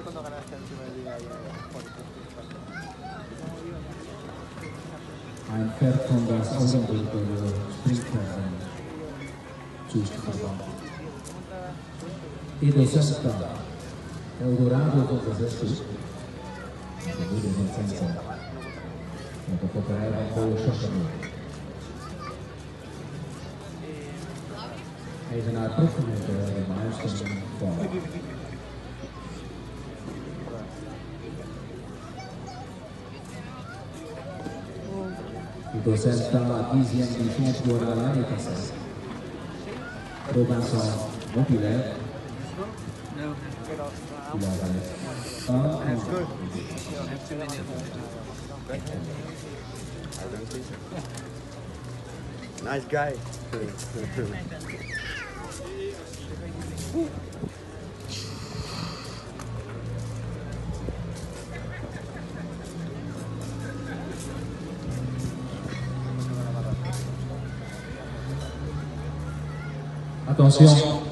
cuando ganaste el primer día ahí Ein Pferd von das Außenbildbüro Springpferden zugekommen. Edo Sesta, Eldorado von der Sessi, de Bude Vincenzo, met de popperij van Paul Chachano. Even naar proefgemeente de milestone van. Edo Sesta, 10e edition pour la Nicasse. Robinson Mobile. That's good. Nice guy. Attention.